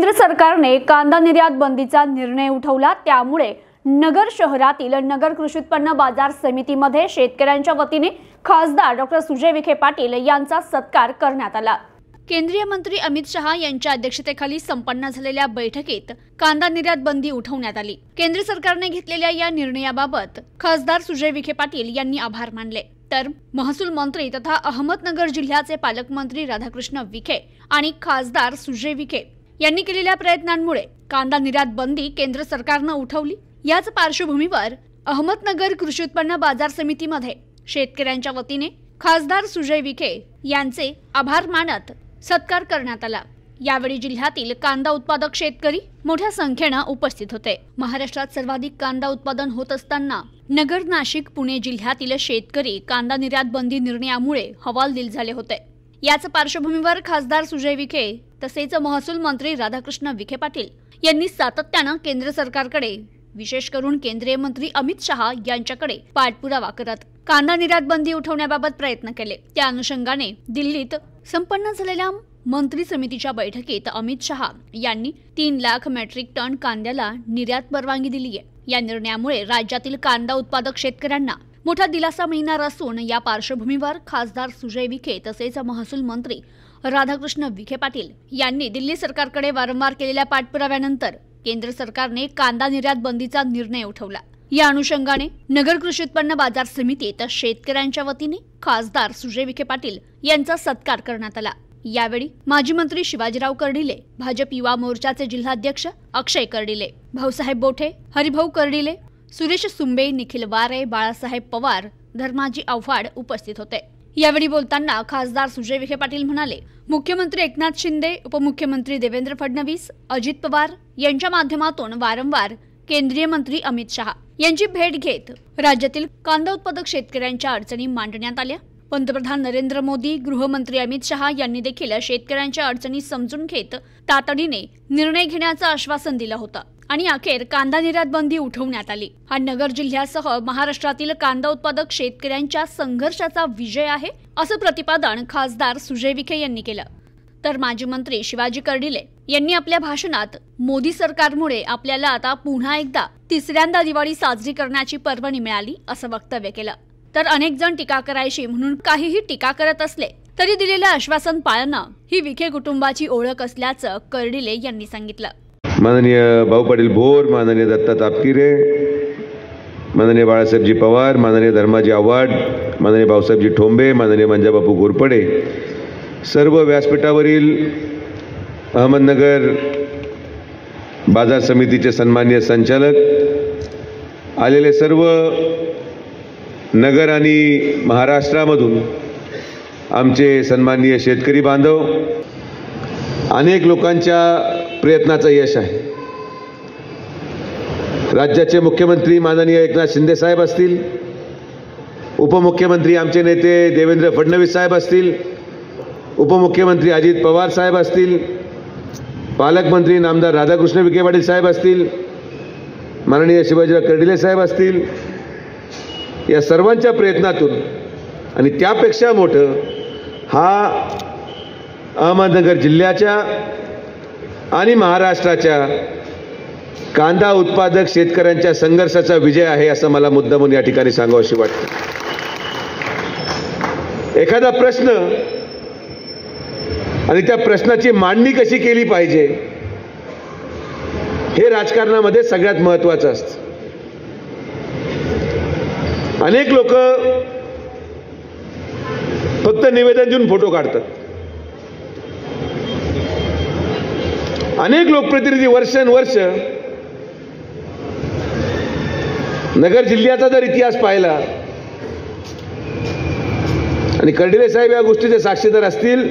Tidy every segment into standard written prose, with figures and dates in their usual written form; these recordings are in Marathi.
केंद्र सरकारने कांदा निर्यात बंदीचा निर्णय उठवला। त्यामुळे नगर शहरातील नगर कृषी उत्पन्न बाजार समितीमध्ये शेतकऱ्यांच्या वतीने खासदार डॉ. सुजय विखे पाटील यांचा सत्कार करण्यात आला। केंद्रीय मंत्री अमित शहा यांच्या अध्यक्षतेखाली संपन्न झालेल्या बैठकीत कांदा निर्यात बंदी उठवण्यात आली। केंद्र सरकारने घेतलेल्या या निर्णयाबाबत खासदार सुजय विखे पाटील यांनी आभार मानले। तर महसूल मंत्री तथा अहमदनगर जिल्ह्याचे पालकमंत्री राधाकृष्ण विखे आणि खासदार सुजय विखे यांनी केलेल्या प्रयत्नांमुळे कांदा निर्यात बंदी केंद्र सरकारने उठवली। याच पार्श्वभूमीवर अहमदनगर कृषी उत्पन्न बाजार समितीमध्ये शेतकऱ्यांच्या वतीने खासदार सुजय विखे यांचे आभार मानत सत्कार करण्यात आला। यावेळी जिल्ह्यातील कांदा उत्पादक शेतकरी मोठ्या संख्येने उपस्थित होते। महाराष्ट्रात सर्वाधिक कांदा उत्पादन होत असताना नगर, नाशिक, पुणे जिल्ह्यातील शेतकरी कांदा निर्यात बंदी निर्णयामुळे हवालदिल झाले होते। याच पार्श्वभूमीवर खासदार सुजय विखे तसेच महसूल मंत्री राधाकृष्ण विखे पाटील यांनी सातत्याने केंद्र सरकारकडे, विशेष करून केंद्रीय मंत्री अमित शहा यांच्याकडे पाठपुरावा करत कांदा निर्यात बंदी उठवण्याबाबत प्रयत्न केले। त्या अनुषंगाने दिल्लीत संपन्न झालेल्या मंत्री समितीच्या बैठकीत अमित शहा यांनी 3 लाख मेट्रिक टन कांद्याला निर्यात परवानगी दिली आहे। या निर्णयामुळे राज्यातील कांदा उत्पादक शेतकऱ्यांना मोठा दिलासा मिळणार असून या पार्श्वभूमीवर खासदार सुजय विखे तसेच महसूल मंत्री राधाकृष्ण विखे पाटील यांनी दिल्ली सरकारकडे वारंवार केलेल्या पाठपुराव्यानंतर केंद्र सरकारने कांदा निर्यात बंदीचा निर्णय उठवला। या अनुषंगाने नगर कृषी उत्पन्न बाजार समितीत शेतकऱ्यांच्या वतीने खासदार सुजय विखे पाटील यांचा सत्कार करण्यात आला। यावेळी माजी मंत्री शिवाजीराव कर्डिले, भाजप युवा मोर्चाचे जिल्हाध्यक्ष अक्षय कर्डिले, भाऊसाहेब बोठे, हरिभाऊ कर्डिले, सुरेश सुंबे, निखिल वारे, बाळासाहेब पवार, धर्माजी आव्हाड उपस्थित होते। यावेळी बोलताना खासदार सुजय विखे पाटील म्हणाले, मुख्यमंत्री एकनाथ शिंदे, उपमुख्यमंत्री देवेंद्र फडणवीस, अजित पवार यांच्या माध्यमातून वारंवार केंद्रीय मंत्री अमित शहा यांची भेट घेत राज्यातील कांदा उत्पादक शेतकऱ्यांच्या अडचणी मांडण्यात आल्या। पंतप्रधान नरेंद्र मोदी, गृहमंत्री अमित शहा यांनी देखील शेतकऱ्यांच्या अडचणी समजून घेत तातडीने निर्णय घेण्याचं आश्वासन दिलं होतं आणि अखेर कांदा निर्यात बंदी उठवण्यात आली। हा नगर जिल्ह्यासह महाराष्ट्रातील कांदा उत्पादक शेतकऱ्यांच्या संघर्षाचा विजय आहे असं प्रतिपादन खासदार सुजय विखे यांनी केलं। तर माजी मंत्री शिवाजी कर्डिले यांनी आपल्या भाषणात मोदी सरकारमुळे आपल्याला आता पुन्हा एकदा तिसऱ्यांदा दिवाळी साजरी करण्याची पर्वणी मिळाली असं वक्तव्य केलं। तर अनेक जण टीका करायची म्हणून काहीही टीका करत असले तरी दिलेलं आश्वासन पाळणं ही विखे कुटुंबाची ओळख असल्याचं कर्डिले यांनी सांगितलं। माननीय भाऊ पाटील भोर, माननीय दत्ता तापकिरे, माननीय बाळासाहेबजी पवार, माननीय धर्माजी आव्हाड, माननीय भाऊसाहेबजी ठोंबे, माननीय मंजाबापू घोरपडे, सर्व व्यासपीठावरील अहमदनगर बाजार समितीचे सन्माननीय संचालक, आलेले सर्व नगर आणि महाराष्ट्रामधून आमचे सन्माननीय शेतकरी बांधव, अनेक लोकांच्या प्रयत्नाचं यश आहे। राज्याचे मुख्यमंत्री माननीय एकनाथ शिंदे साहेब असतील, उपमुख्यमंत्री आमचे नेते देवेंद्र फडणवीस साहेब असतील, उपमुख्यमंत्री अजित पवार साहेब असतील, पालकमंत्री नामदार राधाकृष्ण विखे पाटील साहेब असतील, माननीय शिवाजीराव कर्डिले साहेब असतील, या सर्वांच्या प्रयत्नातून आणि त्यापेक्षा मोठं हा अहमदनगर जिल्ह्याच्या आणि महाराष्ट्राच्या कांदा उत्पादक शेतकऱ्यांच्या संघर्षाचा विजय आहे असं मला मुद्दामून या ठिकाणी सांगावंशी वाटतं। एखादा प्रश्न आणि त्या प्रश्नाची मांडणी कशी केली पाहिजे हे राजकारणामध्ये सगळ्यात महत्त्वाचं असतं। अनेक लोक फक्त निवेदन देऊन फोटो काढतात। अनेक लोकप्रतिनिधी वर्षानुवर्ष नगर जिल्ह्याचा जर इतिहास पाहिला आणि कर्डिले साहेब या गोष्टीचे साक्षीदार असतील,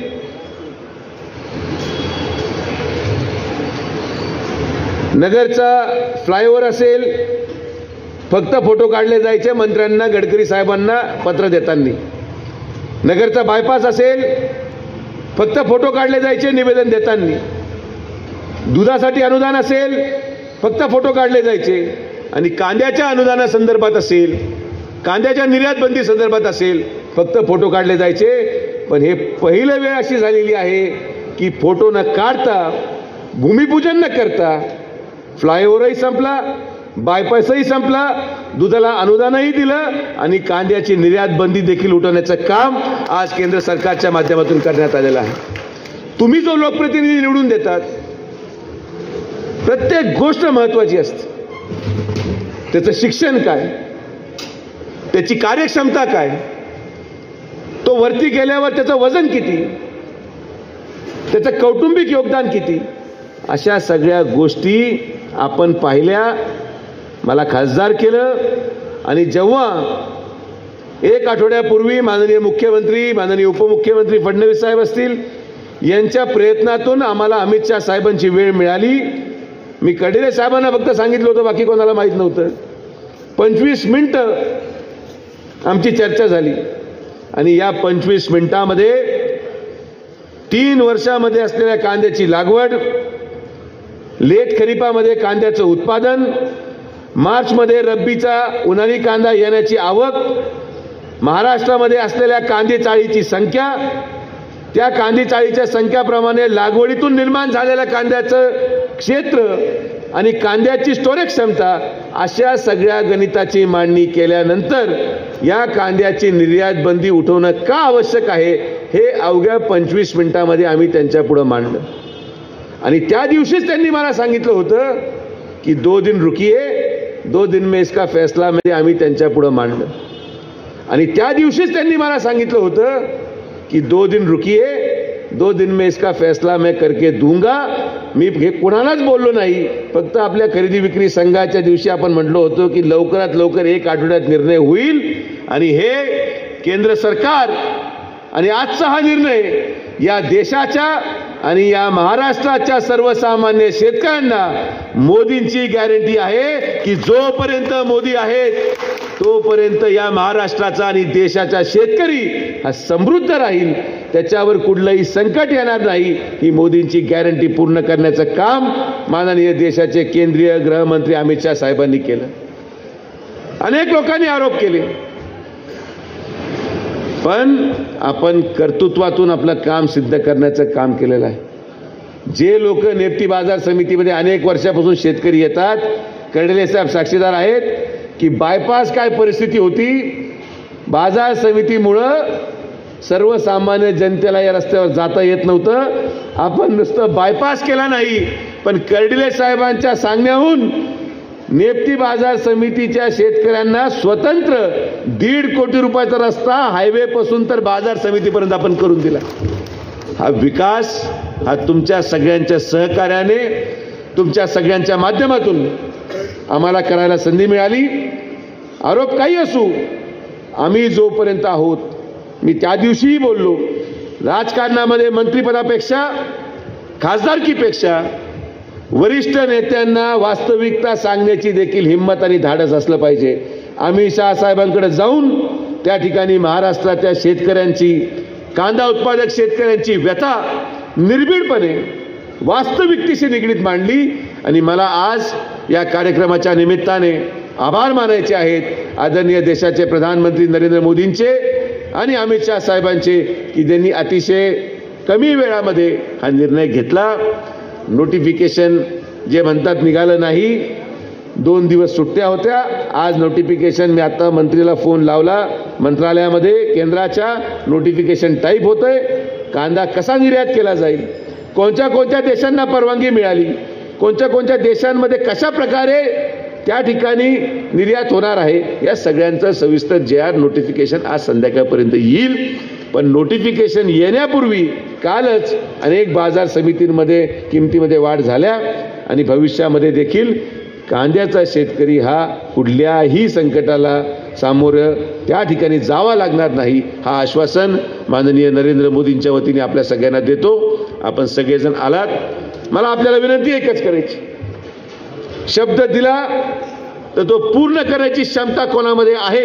नगरचा फ्लायओव्हर असेल, फक्त फोटो काढले जायचे मंत्र्यांना, गडकरी साहेबांना पत्र देताना। नगरचा बायपास असेल, फक्त फोटो काढले जायचे निवेदन देताना। दुधासाठी अनुदान असेल, फक्त फोटो काढले जायचे आणि कांद्याच्या अनुदानासंदर्भात असेल, कांद्याच्या निर्यात बंदी संदर्भात असेल, फक्त फोटो काढले जायचे। पण हे पहिली वेळ अशी झालेली आहे की फोटो न काढता भूमिपूजन न करता फ्लायओव्हरही संपला, बायपासही संपला, दुधाला अनुदानही दिलं आणि कांद्याची निर्यात बंदी देखील उठवण्याचं काम आज केंद्र सरकारच्या माध्यमातून करण्यात आलेलं आहे. तुम्ही जो लोकप्रतिनिधी निवडून देतात, प्रत्येक गोष्ट महत्वाची असते. त्याचं शिक्षण काय, त्याची कार्यक्षमता काय, तो वरती गेल्यावर त्याचं वजन किती, त्याचं कौटुंबिक योगदान किती, अशा सगळ्या गोष्टी आपण पाहिल्या. मला खासदार केलं आणि जेव्हा एक आठवड्यापूर्वी माननीय मुख्यमंत्री, माननीय उपमुख्यमंत्री फडणवीस साहेब असतील यांच्या प्रयत्नातून आम्हाला अमित शाह साहेबांची वेळ मिळाली. मी कडिले साहेबांना फक्त सांगितलं होतं, बाकी कोणाला माहीत नव्हतं. 25 मिनिटं आमची चर्चा झाली आणि या 25 मिनिटांमध्ये 3 वर्षामध्ये असलेल्या कांद्याची लागवड, लेट खरीपामध्ये कांद्याचं उत्पादन, मार्चमध्ये रब्बीचा उन्हाळी कांदा येण्याची आवक, महाराष्ट्रामध्ये असलेल्या कांदे चाळीची संख्या, त्या कांदे चाळीच्या संख्याप्रमाणे लागवडीतून निर्माण झालेल्या कांद्याचं क्षेत्र आणि कांद्याची स्टोरेज क्षमता, अशा सगळ्या गणिताची मांडणी केल्यानंतर या कांद्याची निर्यात बंदी उठवणं का आवश्यक आहे हे अवघ्या 25 मिनिटांमध्ये आम्ही त्यांच्या पुढे मांडलं. आणि त्या दिवशीच त्यांनी मला सांगितलं होतं की 2 दिन रुकिये, 2 दिन में इसका फैसला म्हणजे आम्ही त्यांच्या पुढे मांडलं. आणि त्या दिवशीच त्यांनी मला सांगितलं होतं की 2 दिन रुकिये, 2 दिन में इसका फैसला मैं करके दूंगा. मी हे कोणालाच बोललो नाही, फक्त आपल्या खरेदी विक्री संघाच्या दिवशी आपण म्हटलो होतो की लवकरात लवकर 1 आठवड्यात निर्णय होईल. आणि हे केंद्र सरकार आणि आजचा हा निर्णय या देशाच्या आणि या महाराष्ट्राच्या सर्वसामान्य शेतकऱ्यांना मोदींची गॅरंटी आहे की जोपर्यंत मोदी आहेत तोपर्यंत या महाराष्ट्राचा आणि देशाचा शेतकरी हा समृद्ध राहील, त्याच्यावर कुठलंही संकट येणार नाही. ही मोदींची गॅरंटी पूर्ण करण्याचं काम माननीय देशाचे केंद्रीय गृहमंत्री अमित शाह साहेबांनी केलं. अनेक लोकांनी आरोप केले, पण आपण कर्तृत्वातून आपलं काम सिद्ध करण्याचं काम केलेलं आहे. जे लोक नेप्ती बाजार समितीमध्ये अनेक वर्षापासून शेतकरी येतात, कर्डिले साहेब साक्षीदार आहेत की बायपास काय परिस्थिती होती. बाजार समितीमुळं सर्वसामान्य जनतेला या रस्त्यावर जाता येत नव्हतं. आपण नुसतं बायपास केला नाही, पण कर्डिले साहेबांच्या सांगण्याहून नेप्ती बाजार समितीच्या शेतकऱ्यांना स्वतंत्र 1.5 कोटी रुपयाचा रस्ता हायवे पासून तर बाजार समितीपर्यंत आपण करून दिला. हा विकास हा तुमच्या सगळ्यांच्या सहकार्याने, तुमच्या सगळ्यांच्या माध्यमातून आम्हाला करायला संधी मिळाली. आरोप काही असू, आम्ही जोपर्यंत आहोत, मी त्या दिवशीही बोललो, राजकारणामध्ये मंत्रिपदापेक्षा, खासदारकीपेक्षा वरिष्ठ नेत्यांना वास्तविकता सांगण्याची देखील हिंमत आणि धाडस असलं पाहिजे. अमित शाह साहेबांकडे जाऊन त्या ठिकाणी महाराष्ट्राच्या शेतकऱ्यांची, कांदा उत्पादक शेतकऱ्यांची व्यथा निर्भीडपणे वास्तविकतेशी निगडीत मांडली. आणि मला आज या कार्यक्रमाच्या निमित्ताने आभार मानायचे आहेत आदरणीय देशाचे प्रधानमंत्री नरेंद्र मोदींचे आणि अमित शाह साहेबांचे की त्यांनी अतिशय कमी वेळामध्ये हा निर्णय घेतला. नोटिफिकेशन जे म्हणतात निघालं नाही, 2 दिवस सुट्ट्या होत्या. आज नोटिफिकेशन, मी आता मंत्रीला फोन लावला मंत्रालयामध्ये, केंद्राच्या नोटिफिकेशन टाईप होतंय. कांदा कसा निर्यात केला जाईल, कोणत्या कोणत्या देशांना परवानगी मिळाली, कोणत्या कोणत्या देशांमध्ये कशा प्रकारे त्या ठिकाणी निर्यात होणार आहे, या सगळ्यांचं सविस्तर JR नोटिफिकेशन आज संध्याकाळपर्यंत येईल. पण नोटिफिकेशन येण्यापूर्वी कालच अनेक बाजार समितींमध्ये किमतीमध्ये वाढ झाल्या आणि भविष्यामध्ये देखील कांद्याचा शेतकरी हा कुठल्याही संकटाला सामोरं त्या ठिकाणी जावा लागणार नाही, हा आश्वासन माननीय नरेंद्र मोदींच्या वतीने आपल्या सगळ्यांना देतो. आपण सगळेजण आलात. मला आपल्याला विनंती एकच करायची, शब्द दिला तर तो पूर्ण करण्याची क्षमता कोणामध्ये आहे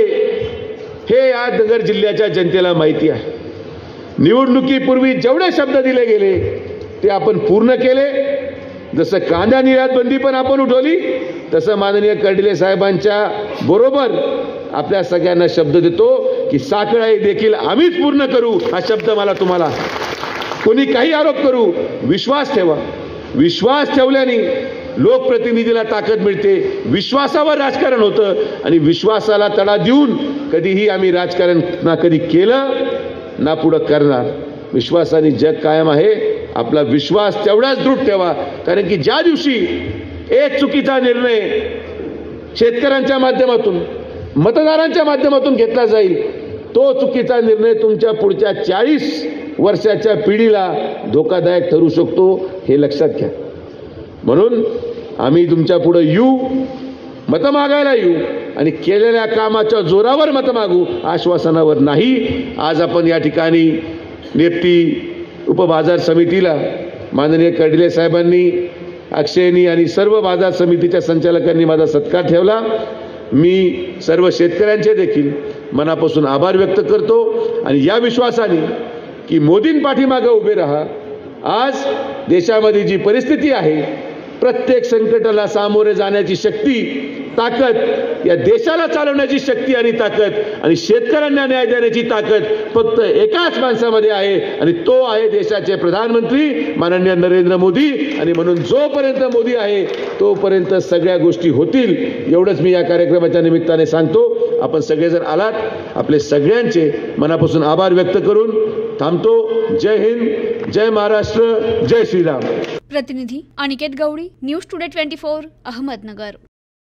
हे या नगर जिल्ह्याच्या जनतेला माहिती आहे. निवडणुकीपूर्वी जेवढे शब्द दिले गेले ते आपण पूर्ण केले. जसं कांदा निर्यात बंदी पण आपण उठवली, तसं माननीय कर्डिले साहेबांच्या बरोबर आपल्या सगळ्यांना शब्द देतो की साखळाई देखील आम्हीच पूर्ण करू. हा शब्द मला तुम्हाला, कोणी काही आरोप करू, विश्वास ठेवा. विश्वास ठेवल्याने लोकप्रतिनिधीला ताकद मिळते. विश्वासावर राजकारण होतं आणि विश्वासाला तडा देऊन कधीही आम्ही राजकारण ना कधी केलं ना पुढं करणार. विश्वासाने जग कायम आहे. आपला विश्वास तेवढाच दृढ ठेवा, कारण की ज्या दिवशी एक चुकीचा निर्णय शेतकऱ्यांच्या माध्यमातून मतदारांच्या माध्यमातून घेतला जाईल, तो चुकीचा निर्णय तुमच्या पुढच्या 40 वर्षाच्या पिढीला धोकादायक ठरू शकतो, हे लक्षात घ्या. म्हणून आम्ही तुमच्या पुढे येऊ, मतं मागायला येऊ आणि केलेल्या कामाच्या जोरावर मतं मागू, आश्वासनावर नाही. आज आपण या ठिकाणी नेप्ती उपबाजार समितीला माननीय कर्डिले साहेबांनी, अक्षयनी आणि सर्व बाजार समितीच्या संचालकांनी माझा सत्कार ठेवला. मी सर्व शेतकऱ्यांचे देखील मनापासून आभार व्यक्त करतो आणि या विश्वासाने की मोदींपाठीमागे उभे राहा. आज देशामध्ये जी परिस्थिती आहे, प्रत्येक संकटाला सामोरे जाण्याची शक्ती, ताकद, या देशाला चालवण्याची शक्ती आणि ताकद आणि शेतकऱ्यांना न्याय देण्याची ताकद फक्त एकाच माणसामध्ये आहे आणि तो आहे देशाचे प्रधानमंत्री माननीय नरेंद्र मोदी. आणि म्हणून जोपर्यंत मोदी आहे तोपर्यंत सगळ्या गोष्टी होतील, एवढंच मी या कार्यक्रमाच्या निमित्ताने सांगतो. आपण सगळेजण आलात, आपले सगळ्यांचे मनापासून आभार व्यक्त करून थांबतो. जय हिंद, जय महाराष्ट्र, जय श्रीराम. प्रतिनिधी अनिकेत गवळी, न्यूज टुडे 24, अहमदनगर.